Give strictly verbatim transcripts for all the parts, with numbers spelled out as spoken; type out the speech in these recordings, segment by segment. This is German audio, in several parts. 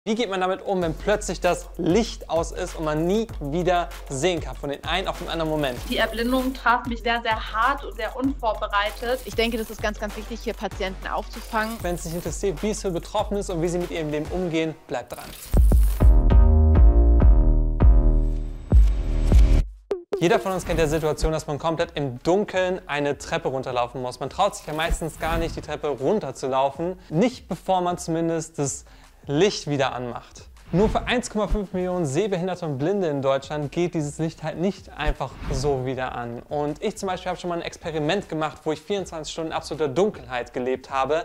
Wie geht man damit um, wenn plötzlich das Licht aus ist und man nie wieder sehen kann, von den einen auf den anderen Moment? Die Erblindung traf mich sehr, sehr hart und sehr unvorbereitet. Ich denke, das ist ganz, ganz wichtig, hier Patienten aufzufangen. Wenn es dich interessiert, wie es für Betroffene ist und wie sie mit ihrem Leben umgehen, bleibt dran. Jeder von uns kennt die Situation, dass man komplett im Dunkeln eine Treppe runterlaufen muss. Man traut sich ja meistens gar nicht, die Treppe runterzulaufen. Nicht bevor man zumindest das Licht wieder anmacht. Nur für eins Komma fünf Millionen Sehbehinderte und Blinde in Deutschland geht dieses Licht halt nicht einfach so wieder an. Und ich zum Beispiel habe schon mal ein Experiment gemacht, wo ich vierundzwanzig Stunden absoluter Dunkelheit gelebt habe.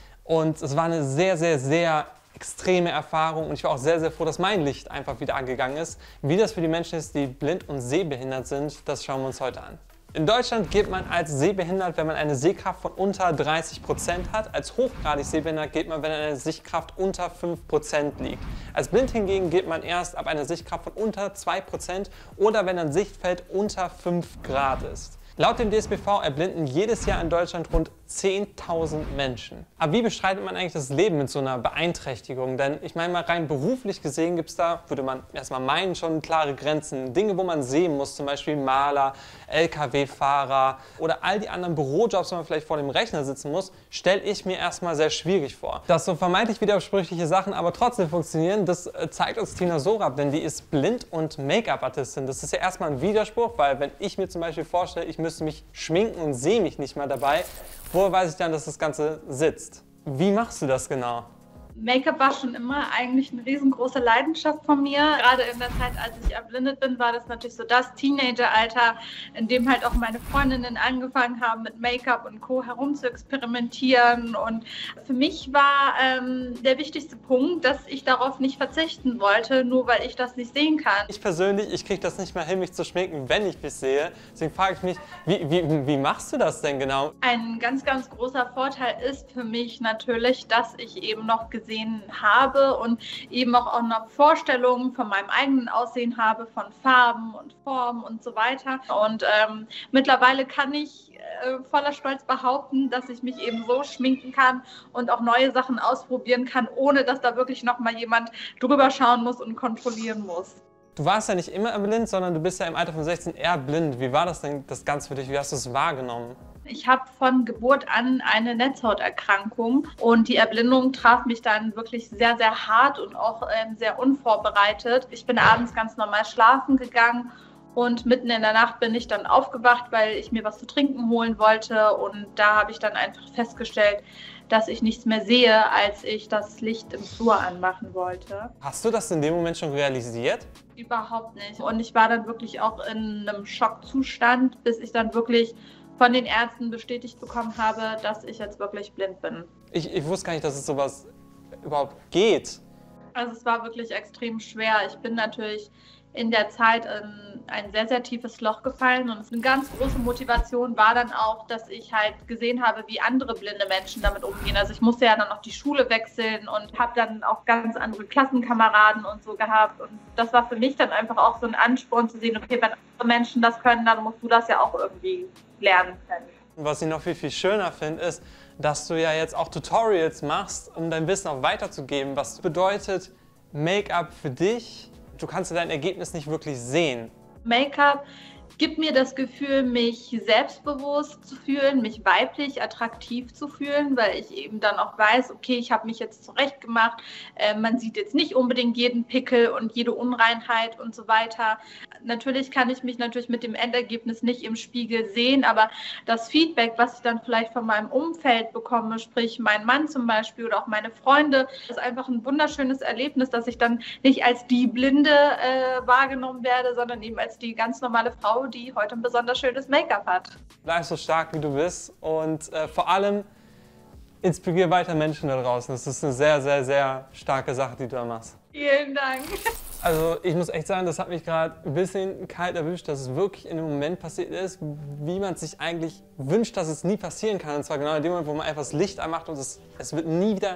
Und es war eine sehr, sehr, sehr extreme Erfahrung und ich war auch sehr, sehr froh, dass mein Licht einfach wieder angegangen ist. Wie das für die Menschen ist, die blind und sehbehindert sind, das schauen wir uns heute an. In Deutschland gilt man als sehbehindert, wenn man eine Sehkraft von unter dreißig Prozent hat. Als hochgradig sehbehindert gilt man, wenn eine Sichtkraft unter fünf Prozent liegt. Als blind hingegen gilt man erst ab einer Sichtkraft von unter zwei Prozent oder wenn ein Sichtfeld unter fünf Grad ist. Laut dem D S B V erblinden jedes Jahr in Deutschland rund zehntausend Menschen. Aber wie bestreitet man eigentlich das Leben mit so einer Beeinträchtigung? Denn ich meine mal rein beruflich gesehen gibt es da, würde man erstmal meinen, schon klare Grenzen. Dinge, wo man sehen muss, zum Beispiel Maler, L K W-Fahrer oder all die anderen Bürojobs, wo man vielleicht vor dem Rechner sitzen muss, stelle ich mir erstmal sehr schwierig vor. Dass so vermeintlich widersprüchliche Sachen aber trotzdem funktionieren, das zeigt uns Tina Sorab, denn die ist blind und Make-up-Artistin. Das ist ja erstmal ein Widerspruch, weil wenn ich mir zum Beispiel vorstelle, ich müsste mich schminken und sehe mich nicht mal dabei, woher weiß ich dann, dass das Ganze sitzt? Wie machst du das genau? Make-up war schon immer eigentlich eine riesengroße Leidenschaft von mir. Gerade in der Zeit, als ich erblindet bin, war das natürlich so das Teenageralter, in dem halt auch meine Freundinnen angefangen haben, mit Make-up und Co. herum zu experimentieren. Und für mich war ähm, der wichtigste Punkt, dass ich darauf nicht verzichten wollte, nur weil ich das nicht sehen kann. Ich persönlich, ich kriege das nicht mehr hin, mich zu schminken, wenn ich mich sehe. Deswegen frage ich mich, wie, wie, wie machst du das denn genau? Ein ganz, ganz großer Vorteil ist für mich natürlich, dass ich eben noch gesehen habe und eben auch, auch noch Vorstellungen von meinem eigenen Aussehen habe, von Farben und Formen und so weiter. Und ähm, mittlerweile kann ich äh, voller Stolz behaupten, dass ich mich eben so schminken kann und auch neue Sachen ausprobieren kann, ohne dass da wirklich noch mal jemand drüber schauen muss und kontrollieren muss. Du warst ja nicht immer blind, sondern du bist ja im Alter von sechzehn eher blind. Wie war das denn das Ganze für dich? Wie hast du es wahrgenommen? Ich habe von Geburt an eine Netzhauterkrankung und die Erblindung traf mich dann wirklich sehr, sehr hart und auch ähm, sehr unvorbereitet. Ich bin abends ganz normal schlafen gegangen und mitten in der Nacht bin ich dann aufgewacht, weil ich mir was zu trinken holen wollte und da habe ich dann einfach festgestellt, dass ich nichts mehr sehe, als ich das Licht im Flur anmachen wollte. Hast du das in dem Moment schon realisiert? Überhaupt nicht. Und ich war dann wirklich auch in einem Schockzustand, bis ich dann wirklich von den Ärzten bestätigt bekommen habe, dass ich jetzt wirklich blind bin. Ich, ich wusste gar nicht, dass es sowas überhaupt geht. Also es war wirklich extrem schwer. Ich bin natürlich in der Zeit in ein sehr, sehr tiefes Loch gefallen und eine ganz große Motivation war dann auch, dass ich halt gesehen habe, wie andere blinde Menschen damit umgehen. Also ich musste ja dann auch die Schule wechseln und habe dann auch ganz andere Klassenkameraden und so gehabt und das war für mich dann einfach auch so ein Ansporn zu sehen, okay, wenn andere Menschen das können, dann musst du das ja auch irgendwie lernen können. Was ich noch viel, viel schöner finde, ist, dass du ja jetzt auch Tutorials machst, um dein Wissen auch weiterzugeben. Was bedeutet Make-up für dich? Du kannst ja dein Ergebnis nicht wirklich sehen. Make-up gibt mir das Gefühl, mich selbstbewusst zu fühlen, mich weiblich attraktiv zu fühlen, weil ich eben dann auch weiß, okay, ich habe mich jetzt zurechtgemacht, äh, man sieht jetzt nicht unbedingt jeden Pickel und jede Unreinheit und so weiter. Natürlich kann ich mich natürlich mit dem Endergebnis nicht im Spiegel sehen, aber das Feedback, was ich dann vielleicht von meinem Umfeld bekomme, sprich mein Mann zum Beispiel oder auch meine Freunde, ist einfach ein wunderschönes Erlebnis, dass ich dann nicht als die Blinde äh, wahrgenommen werde, sondern eben als die ganz normale Frau, die heute ein besonders schönes Make-up hat. Bleib so stark, wie du bist und äh, vor allem inspiriere weiter Menschen da draußen. Das ist eine sehr, sehr, sehr starke Sache, die du da machst. Vielen Dank. Also ich muss echt sagen, das hat mich gerade ein bisschen kalt erwischt, dass es wirklich in dem Moment passiert ist, wie man sich eigentlich wünscht, dass es nie passieren kann. Und zwar genau in dem Moment, wo man einfach das Licht anmacht und es, es wird nie wieder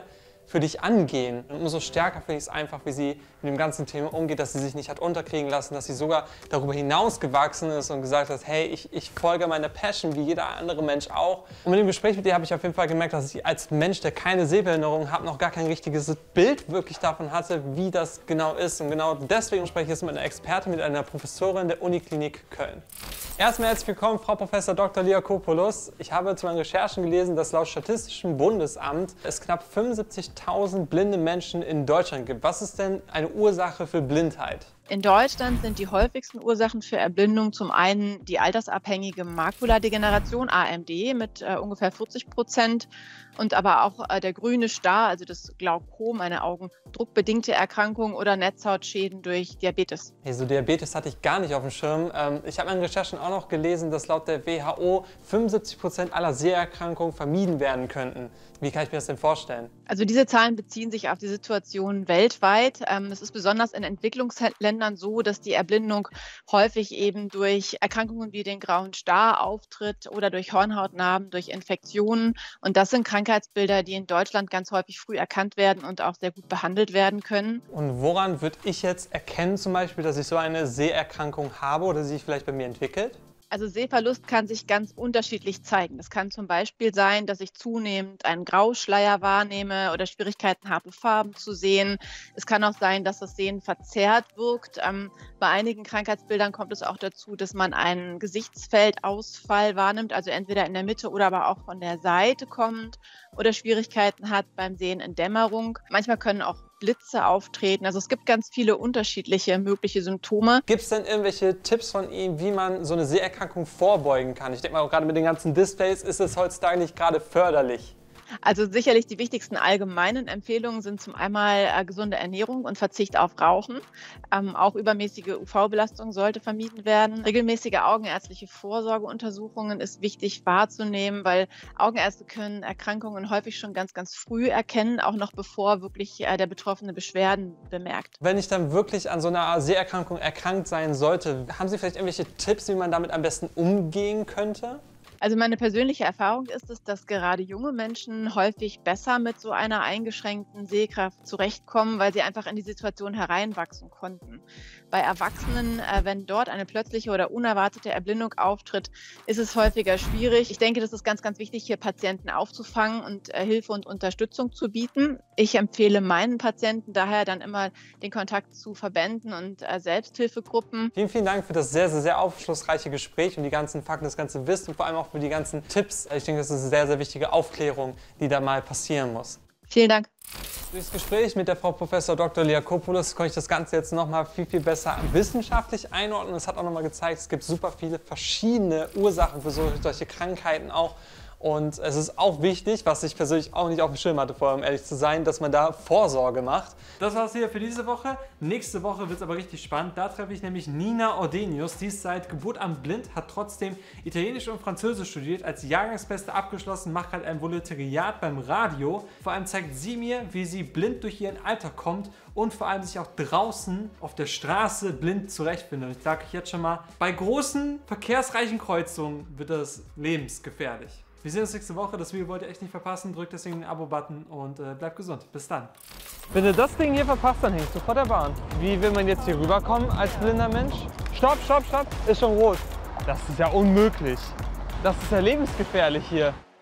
für dich angehen. Und umso stärker finde ich es einfach, wie sie mit dem ganzen Thema umgeht, dass sie sich nicht hat unterkriegen lassen, dass sie sogar darüber hinaus gewachsen ist und gesagt hat, hey, ich, ich folge meiner Passion, wie jeder andere Mensch auch. Und mit dem Gespräch mit ihr habe ich auf jeden Fall gemerkt, dass ich als Mensch, der keine Sehbehinderung hat, noch gar kein richtiges Bild wirklich davon hatte, wie das genau ist. Und genau deswegen spreche ich jetzt mit einer Expertin, mit einer Professorin der Uniklinik Köln. Erstmal herzlich willkommen, Frau Professor Doktor Liakopoulos. Ich habe zu meinen Recherchen gelesen, dass laut Statistischem Bundesamt es knapp fünfundsiebzigtausend blinde Menschen in Deutschland gibt. Was ist denn eine Ursache für Blindheit? In Deutschland sind die häufigsten Ursachen für Erblindung zum einen die altersabhängige Makuladegeneration, A M D, mit äh, ungefähr vierzig Prozent und aber auch äh, der grüne Star, also das Glaukom, eine augendruckbedingte Erkrankung oder Netzhautschäden durch Diabetes. Also Diabetes hatte ich gar nicht auf dem Schirm. Ähm, ich habe in Recherchen auch noch gelesen, dass laut der W H O fünfundsiebzig Prozent aller Seherkrankungen vermieden werden könnten. Wie kann ich mir das denn vorstellen? Also diese Zahlen beziehen sich auf die Situation weltweit. Ähm, es ist besonders in Entwicklungsländern so, dass die Erblindung häufig eben durch Erkrankungen wie den grauen Star auftritt oder durch Hornhautnarben, durch Infektionen. Und das sind Krankheitsbilder, die in Deutschland ganz häufig früh erkannt werden und auch sehr gut behandelt werden können. Und woran würde ich jetzt erkennen zum Beispiel, dass ich so eine Seherkrankung habe oder sie sich vielleicht bei mir entwickelt? Also Sehverlust kann sich ganz unterschiedlich zeigen. Das kann zum Beispiel sein, dass ich zunehmend einen Grauschleier wahrnehme oder Schwierigkeiten habe, Farben zu sehen. Es kann auch sein, dass das Sehen verzerrt wirkt. Ähm, bei einigen Krankheitsbildern kommt es auch dazu, dass man einen Gesichtsfeldausfall wahrnimmt, also entweder in der Mitte oder aber auch von der Seite kommt oder Schwierigkeiten hat beim Sehen in Dämmerung. Manchmal können auch Blitze auftreten. Also es gibt ganz viele unterschiedliche mögliche Symptome. Gibt es denn irgendwelche Tipps von ihm, wie man so eine Seherkrankung vorbeugen kann? Ich denke mal, auch gerade mit den ganzen Displays ist es heutzutage nicht gerade förderlich. Also sicherlich die wichtigsten allgemeinen Empfehlungen sind zum einen äh, gesunde Ernährung und Verzicht auf Rauchen. Ähm, auch übermäßige U V-Belastung sollte vermieden werden. Regelmäßige augenärztliche Vorsorgeuntersuchungen ist wichtig wahrzunehmen, weil Augenärzte können Erkrankungen häufig schon ganz, ganz früh erkennen, auch noch bevor wirklich äh, der Betroffene Beschwerden bemerkt. Wenn ich dann wirklich an so einer Seherkrankung erkrankt sein sollte, haben Sie vielleicht irgendwelche Tipps, wie man damit am besten umgehen könnte? Also meine persönliche Erfahrung ist es, dass gerade junge Menschen häufig besser mit so einer eingeschränkten Sehkraft zurechtkommen, weil sie einfach in die Situation hereinwachsen konnten. Bei Erwachsenen, äh, wenn dort eine plötzliche oder unerwartete Erblindung auftritt, ist es häufiger schwierig. Ich denke, das ist ganz, ganz wichtig, hier Patienten aufzufangen und äh, Hilfe und Unterstützung zu bieten. Ich empfehle meinen Patienten daher dann immer den Kontakt zu Verbänden und äh, Selbsthilfegruppen. Vielen, vielen Dank für das sehr, sehr, sehr aufschlussreiche Gespräch und die ganzen Fakten, das ganze Wissen und vor allem auch für die ganzen Tipps. Ich denke, das ist eine sehr, sehr wichtige Aufklärung, die da mal passieren muss. Vielen Dank. Durch das Gespräch mit der Frau Professor Doktor Liakopoulos konnte ich das Ganze jetzt noch mal viel, viel besser wissenschaftlich einordnen. Es hat auch noch mal gezeigt, es gibt super viele verschiedene Ursachen für solche Krankheiten auch. Und es ist auch wichtig, was ich persönlich auch nicht auf dem Schirm hatte, vorher, um ehrlich zu sein, dass man da Vorsorge macht. Das war's hier für diese Woche. Nächste Woche wird es aber richtig spannend. Da treffe ich nämlich Nina Ordenius. Die ist seit Geburt an blind, hat trotzdem Italienisch und Französisch studiert, als Jahrgangsbeste abgeschlossen, macht halt ein Volontariat beim Radio. Vor allem zeigt sie mir, wie sie blind durch ihren Alltag kommt und vor allem sich auch draußen auf der Straße blind zurechtfindet. Und ich sage euch jetzt schon mal, bei großen, verkehrsreichen Kreuzungen wird das lebensgefährlich. Wir sehen uns nächste Woche. Das Video wollt ihr echt nicht verpassen. Drückt deswegen den Abo-Button und äh, bleibt gesund. Bis dann. Wenn du das Ding hier verpasst, dann hängst du vor der Bahn. Wie will man jetzt hier rüberkommen als blinder Mensch? Stopp, stopp, stopp. Ist schon rot. Das ist ja unmöglich. Das ist ja lebensgefährlich hier.